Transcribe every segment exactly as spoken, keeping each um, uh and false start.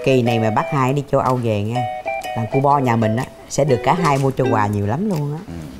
Kỳ này mà bác hai đi châu Âu về nha, làm cu bo nhà mình á sẽ được cả hai mua cho quà nhiều lắm luôn á.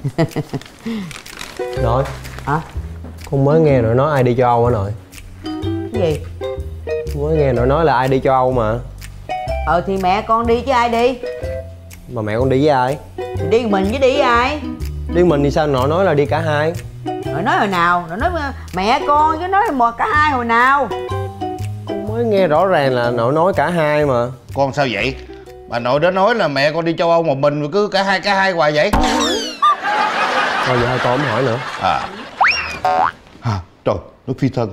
Nội hả? Con mới nghe nội nói ai đi châu Âu hả nội? Cái gì? Con mới nghe nội nói là ai đi châu Âu mà. Ờ thì mẹ con đi chứ ai đi. Mà mẹ con đi với ai? Thì đi mình chứ đi với ai. Đi mình thì sao nội nói là đi cả hai? Nội nói hồi nào? Nội nói mẹ con chứ nói một cả hai hồi nào? Con mới nghe rõ ràng là nội nói cả hai mà. Con sao vậy? Bà nội đã nói là mẹ con đi châu Âu một mình mà cứ cả hai cả hai hoài vậy. Thôi vậy hai con không hỏi nữa. À, à trời, nước phi thân.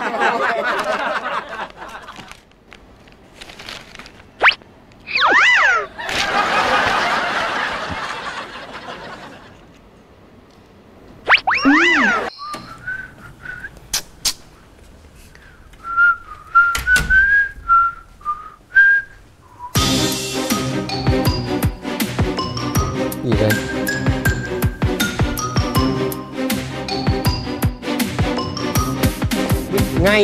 Gì đây? Ngay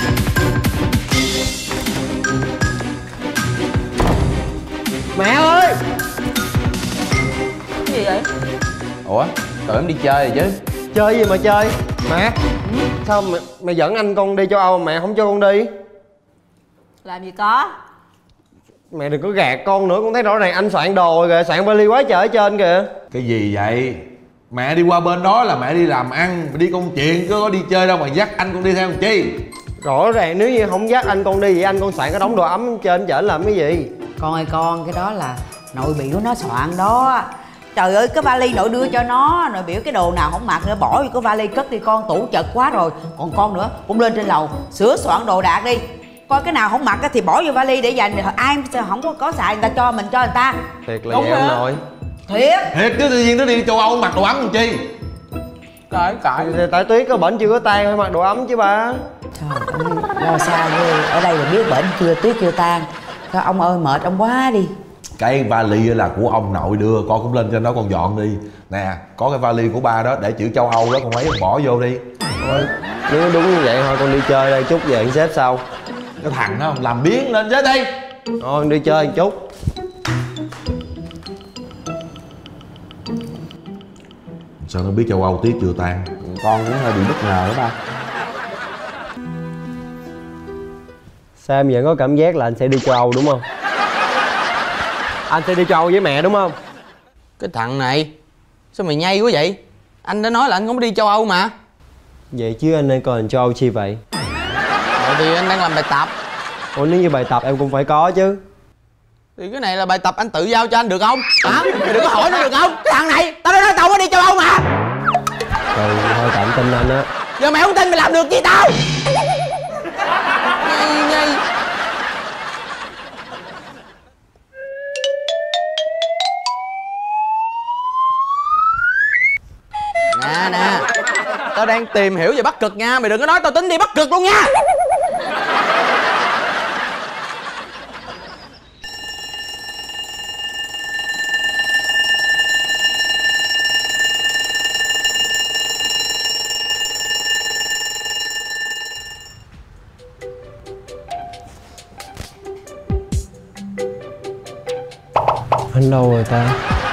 mẹ ơi! Cái gì vậy? Ủa? Tụi em đi chơi rồi chứ? Chơi gì mà chơi? Mẹ! Sao mẹ, mẹ dẫn anh con đi châu Âu mẹ không cho con đi? Làm gì có. Mẹ đừng có gạt con nữa, con thấy rõ ràng anh soạn đồ rồi kìa, soạn vali quá trời ở trên kìa. Cái gì vậy? Mẹ đi qua bên đó là mẹ đi làm ăn, đi công chuyện, chứ có đi chơi đâu mà dắt anh con đi theo làm chi? Rõ ràng nếu như không dắt anh con đi vậy anh con soạn cái đống đồ ấm trên chở làm cái gì? Con ơi con, cái đó là nội biểu nó soạn đó. Trời ơi cái vali nội đưa cho nó, nội biểu cái đồ nào không mặc nữa bỏ vô cái vali cất đi con, tủ chật quá rồi. Còn con nữa cũng lên trên lầu sửa soạn đồ đạc đi, coi cái nào không mặc thì bỏ vô vali để dành, ai không có có xài người ta cho mình cho người ta. Thiệt là vậy ông nội? Thiệt. Thiệt chứ, tự nhiên nó đi châu Âu mặc đồ ấm làm chi? Cãi cãi. Tại Tuyết có bệnh chưa có tan phải mặc đồ ấm chứ ba. Trời ơi lo sao ghê, ở đây là biết bệnh chưa Tuyết chưa tan. Thôi ông ơi mệt ông quá đi. Cái vali là của ông nội đưa, con cũng lên trên đó con dọn đi. Nè, có cái vali của ba đó để chữ châu Âu đó, con lấy con bỏ vô đi. Thôi, nếu đúng như vậy thôi con đi chơi đây chút về anh xếp sau. Cái thằng đó làm biến lên chết đi. Thôi đi chơi một chút. Sao nó biết châu Âu Tuyết chưa tan? Con cũng hơi bị bất ngờ đó ba. Sao em vẫn có cảm giác là anh sẽ đi châu Âu đúng không? Anh sẽ đi châu Âu với mẹ đúng không? Cái thằng này sao mày nhây quá vậy? Anh đã nói là anh không đi châu Âu mà. Vậy chứ anh nên còn châu Âu chi vậy? Rồi thì anh đang làm bài tập. Ủa nếu như bài tập em cũng phải có chứ. Thì cái này là bài tập anh tự giao cho anh được không? Hả? Mày đừng có hỏi nó được không? Cái thằng này tao đã nói tao có đi châu Âu mà. Ừ thôi tạm tin anh á. Giờ mày không tin mày làm được gì tao? Nhây nhây. Nè nè, tao đang tìm hiểu về Bắc Cực nha, mày đừng có nói tao tính đi Bắc Cực luôn nha. Anh đâu rồi ta?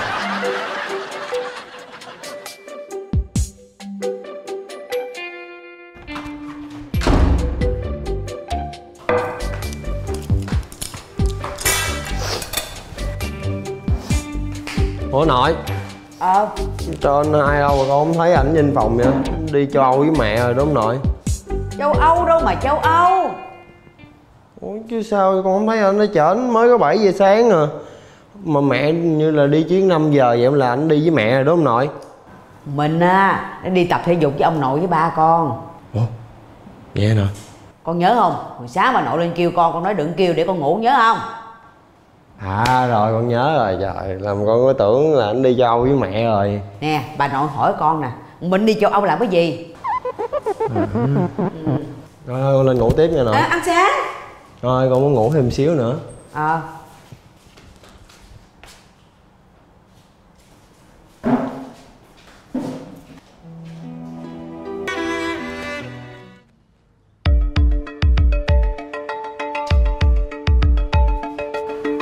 Ủa nội? Ờ Trên ai đâu mà con không thấy ảnh trên phòng vậy? Đi châu Âu với mẹ rồi đúng không nội? châu Âu đâu mà châu Âu. Ủa chứ sao con không thấy anh nó chở anh mới có bảy giờ sáng à. Mà mẹ như là đi chuyến năm giờ vậy là anh đi với mẹ rồi đúng không nội? Mình á đi tập thể dục với ông nội với ba con. Ủa vậy nè. Con nhớ không? Hồi sáng bà nội lên kêu con, con nói đừng kêu để con ngủ nhớ không? À rồi con nhớ rồi, trời làm con có tưởng là anh đi châu Âu với mẹ rồi. Nè bà nội hỏi con nè, mình đi châu Âu làm cái gì? À. Ừ. Rồi thôi con lên ngủ tiếp nha nội. À, ăn sáng. Rồi con muốn ngủ thêm xíu nữa. Ờ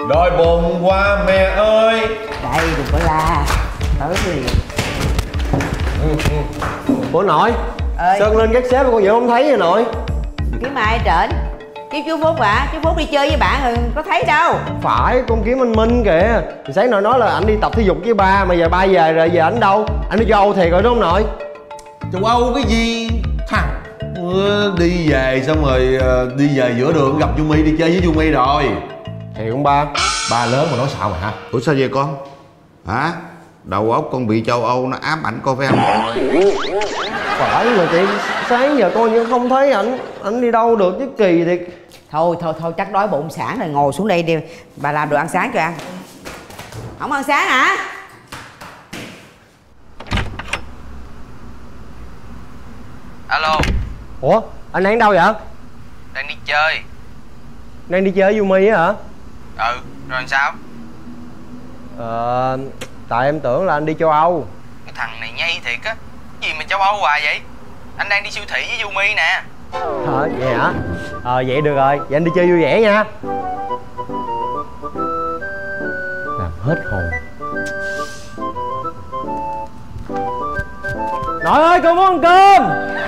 Đói bụng quá mẹ ơi. Đây đừng có la. Tới liền. Ủa nội, ơi Sơn lên gác xếp con vậy không thấy vậy nội? Kiếm ai trển? Kiếm chú Phúc à? Chú Phúc đi chơi với bạn rồi có thấy đâu. Phải, con kiếm anh Minh kìa. Sáng nội nói là anh đi tập thể dục với ba, mà giờ ba về rồi, giờ anh đâu? Anh đi châu Âu thiệt rồi đúng không nội? Châu Âu cái gì thằng đi về xong rồi đi về giữa đường gặp Yumi đi chơi với Yumi rồi. Thiệt không ba? Ba lớn mà nói sao mà hả? Ủa sao vậy con? Hả? Đầu óc con bị châu Âu nó ám ảnh con phải không? Phải mà chị, sáng giờ con vẫn không thấy ảnh. Ảnh đi đâu được chứ kỳ thiệt. Thôi thôi thôi chắc đói bụng sáng rồi, ngồi xuống đây đi. Bà làm đồ ăn sáng cho ăn. Không ăn sáng hả? Alo. Ủa, anh đang đâu vậy? Đang đi chơi. Đang đi chơi với Yumi á hả? Ừ, rồi làm sao? Ờ, tại em tưởng là anh đi châu Âu. Cái thằng này nhây thiệt á. Gì mà châu Âu hoài vậy? Anh đang đi siêu thị với Yumi nè. Hả, vậy hả? Ờ, vậy được rồi, vậy anh đi chơi vui vẻ nha. Làm hết hồn. Nội ơi, con muốn ăn cơm.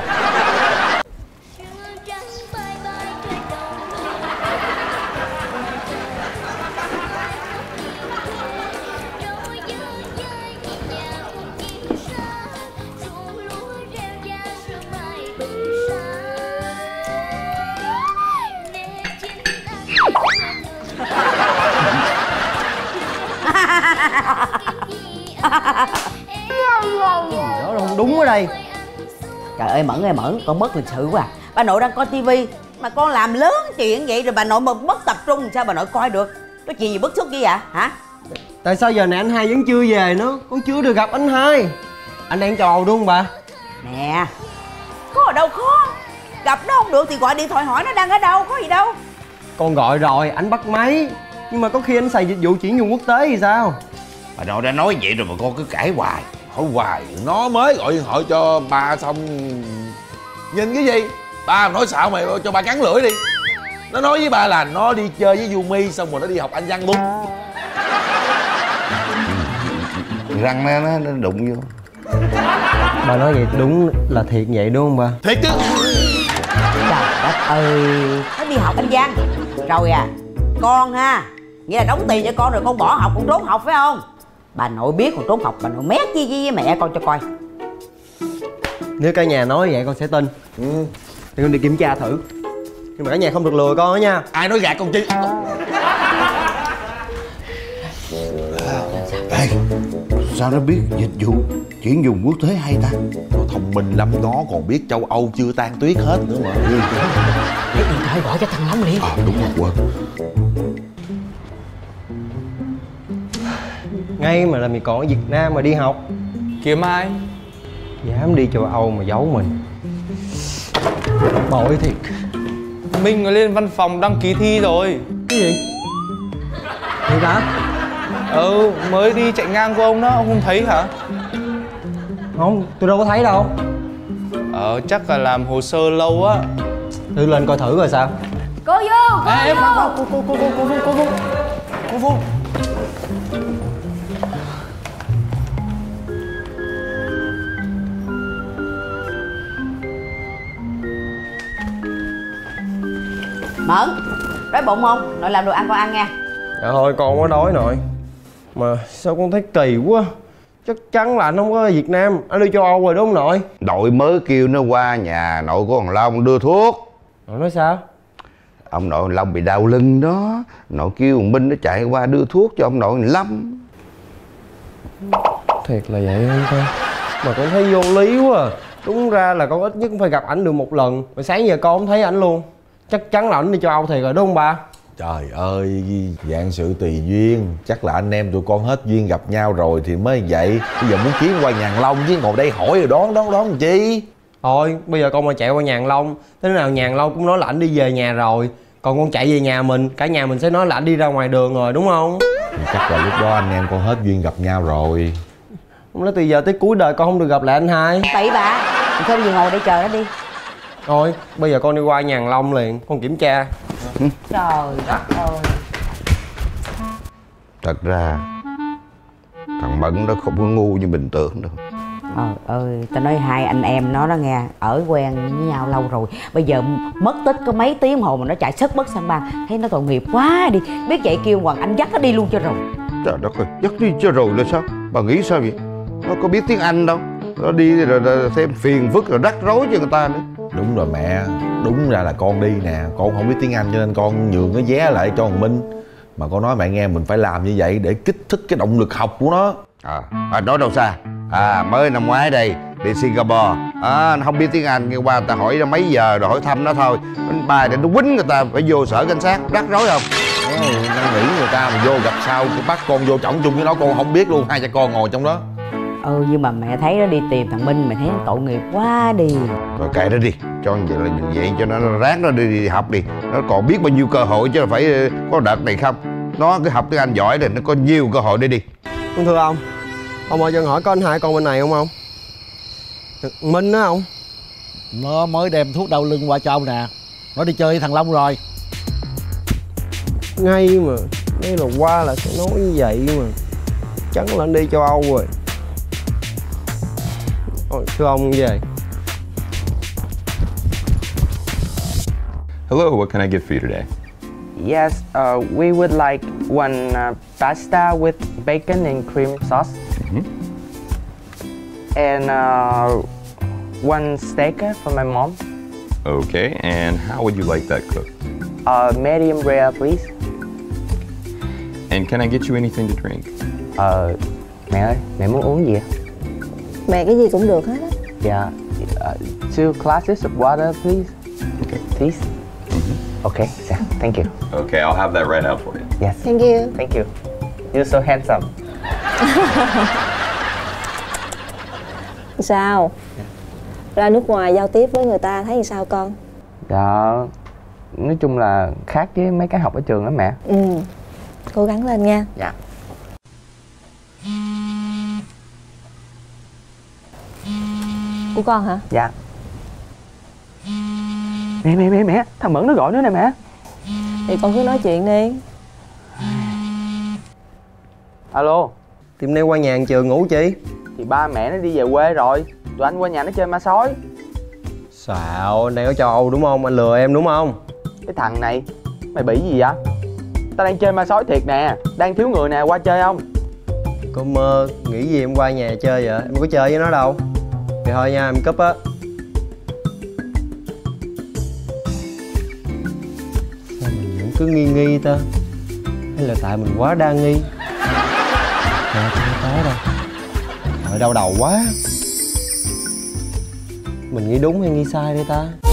Đó không đúng ở đây. Trời ơi Mẫn ơi Mẫn, con mất lịch sự quá à. Bà nội đang coi tivi mà con làm lớn chuyện vậy rồi bà nội mà mất tập trung sao bà nội coi được? Có chuyện gì bức xúc gì vậy hả? Tại sao giờ này anh hai vẫn chưa về nữa? Con chưa được gặp anh hai. Anh đang châu Âu đúng không bà? Nè, có ở đâu khó. Gặp nó không được thì gọi điện thoại hỏi nó đang ở đâu, có gì đâu. Con gọi rồi, anh bắt máy. Nhưng mà có khi anh xài dịch vụ chuyển dùng quốc tế thì sao? Bà nội đã nói vậy rồi mà con cứ cãi hoài. Hỏi hoài, nó mới gọi điện thoại cho ba xong. Nhìn cái gì? Ba nói xạo mày cho ba cắn lưỡi đi. Nó nói với ba là nó đi chơi với Yumi xong rồi nó đi học Anh văn luôn. Răng nó, nó, nó đụng vô. Bà nói vậy đúng là thiệt vậy đúng không ba? Thiệt chứ. Trời đất ơi, nó đi học Anh văn. Rồi à, con ha, nghĩa là đóng tiền cho con rồi con bỏ học, con trốn học phải không? Bà nội biết con trốn học, bà nội mét với, với mẹ con cho coi. Nếu cả nhà nói vậy con sẽ tin. Ừ. Thì con đi kiểm tra thử. Nhưng mà cả nhà không được lừa con đó nha. Ai nói gạt con chi? Ê, sao nó biết dịch vụ chuyển dùng quốc tế hay ta? Nó thông minh lắm, nó còn biết châu Âu chưa tan tuyết hết nữa mà. Ừ. Lấy điện thoại gọi cho thằng Long liền. À đúng rồi, quên. Ngay mà là mày còn ở Việt Nam mà đi học. Kiếm ai? Dám đi châu Âu mà giấu mình. Bội thiệt. Minh lên văn phòng đăng ký thi rồi. Cái gì? Thiệt hả? Ừ, mới đi chạy ngang của ông đó, ông không thấy hả? Không, tôi đâu có thấy đâu. Ờ, chắc là làm hồ sơ lâu á. Tôi lên coi thử rồi sao? Cô vô, cô Ê, vô. cô, cô, cô, cô, cô, cô, cô, cô, cô, cô. Mẫn, đói bụng không? Nội làm đồ ăn con ăn nha. Dạ thôi con có đói nội. Mà sao con thấy kỳ quá. Chắc chắn là anh không có ở Việt Nam. Anh đi châu Âu rồi đúng không nội? Nội mới kêu nó qua nhà nội của thằng Long đưa thuốc. Nội nói sao? Ông nội thằng Long bị đau lưng đó. Nội kêu thằng Minh nó chạy qua đưa thuốc cho ông nội thằng Lâm. Thiệt là vậy không ta? Mà con thấy vô lý quá à. Đúng ra là con ít nhất cũng phải gặp ảnh được một lần. Mà sáng giờ con không thấy ảnh luôn. Chắc chắn là ảnh đi châu Âu thiệt rồi đúng không ba? Trời ơi, dạng sự tùy duyên. Chắc là anh em tụi con hết duyên gặp nhau rồi thì mới vậy. Bây giờ muốn kiếm qua Nhàn Long chứ ngồi đây hỏi rồi đón đón đón làm chi. Thôi bây giờ con mà chạy qua Nhàn Long, thế nào Nhàn Long cũng nói là ảnh đi về nhà rồi. Còn con chạy về nhà mình, cả nhà mình sẽ nói là ảnh đi ra ngoài đường rồi đúng không? Thì chắc là lúc đó anh em con hết duyên gặp nhau rồi. Không nói từ giờ tới cuối đời con không được gặp lại anh hai. Bậy bạ, không gì ngồi để chờ nó đi. Thôi bây giờ con đi qua Nhàn Long liền, con kiểm tra. Trời đất ơi. Thật ra thằng Mận nó không có ngu như mình tưởng đâu. Ờ ơi, tao nói hai anh em nó đó nghe, ở quen với nhau lâu rồi, bây giờ mất tích có mấy tiếng hồ mà nó chạy sất bất sang ba, thấy nó tội nghiệp quá đi. Biết vậy kêu Hoàng Anh dắt nó đi luôn cho rồi. Trời đất ơi, dắt đi cho rồi là sao? Bà nghĩ sao vậy? Nó có biết tiếng Anh đâu. Nó đi rồi, rồi thêm phiền phức rồi rắc rối cho người ta nữa. Đúng rồi mẹ, đúng ra là con đi nè, con không biết tiếng Anh cho nên con nhường cái vé lại cho thằng Minh. Mà con nói mẹ nghe, mình phải làm như vậy để kích thích cái động lực học của nó. À, à nói đâu xa. À, mới năm ngoái đây, đi Singapore. À, nó không biết tiếng Anh, nghe qua người ta hỏi nó mấy giờ rồi hỏi thăm nó thôi. Nó bài để nó quýnh người ta phải vô sở cảnh sát, rắc rối không? Nó nghĩ người ta mà vô gặp sao bắt con vô chổng chung với nó, con không biết luôn, hai cha con ngồi trong đó. Ừ, nhưng mà mẹ thấy nó đi tìm thằng Minh, mẹ thấy nó tội nghiệp quá đi. Rồi kệ nó đi, cho vậy là vậy cho nó, nó ráng nó đi, đi học đi. Nó còn biết bao nhiêu cơ hội chứ phải có đợt này không. Nó cứ học tiếng Anh giỏi thì nó có nhiều cơ hội để đi. Thưa ông, ông ơi cho hỏi có anh hai con bên này không ông? Minh đó không? Nó mới đem thuốc đau lưng qua cho ông nè. Nó đi chơi với thằng Long rồi. Ngay mà, đây là qua là sẽ nói như vậy mà. Chắc là anh đi châu Âu rồi. Ôi, thưa ông về. Hello, what can I get for you today? Yes, uh, we would like one uh, pasta with bacon and cream sauce. Mm-hmm. And uh, one steak for my mom. Okay, and how would you like that cooked? Uh, medium rare, please. And can I get you anything to drink? Uh, mẹ ơi, mẹ muốn uống gì ạ? Mẹ cái gì cũng được hết á. Yeah, uh, two glasses of water, please. Okay. Please. Mm-hmm. Okay, yeah, thank you. Okay, I'll have that right out for you. Yes. Thank you. Thank you. You're so handsome. Sao? Ra nước ngoài giao tiếp với người ta thấy sao con? Dạ, nói chung là khác với mấy cái học ở trường lắm mẹ. Ừ, cố gắng lên nha. Dạ. Của con hả? Dạ. Mẹ mẹ mẹ mẹ, thằng Mẫn nó gọi nữa nè mẹ. Thì con cứ nói chuyện đi. Alo. Tìm nay qua nhà hàng trường ngủ chi? Thì ba mẹ nó đi về quê rồi. Tụi anh qua nhà nó chơi ma sói. Xạo, anh đang ở châu Âu đúng không? Anh lừa em đúng không? Cái thằng này, mày bị gì vậy? Tao đang chơi ma sói thiệt nè. Đang thiếu người nè, qua chơi không? Có mơ, nghĩ gì em qua nhà chơi vậy? Em có chơi với nó đâu. Thì thôi nha, em cúp á. Sao mình vẫn cứ nghi nghi ta? Hay là tại mình quá đa nghi? Mà không có đâu. Trời đau đầu quá. Mình nghĩ đúng hay nghĩ sai đây ta?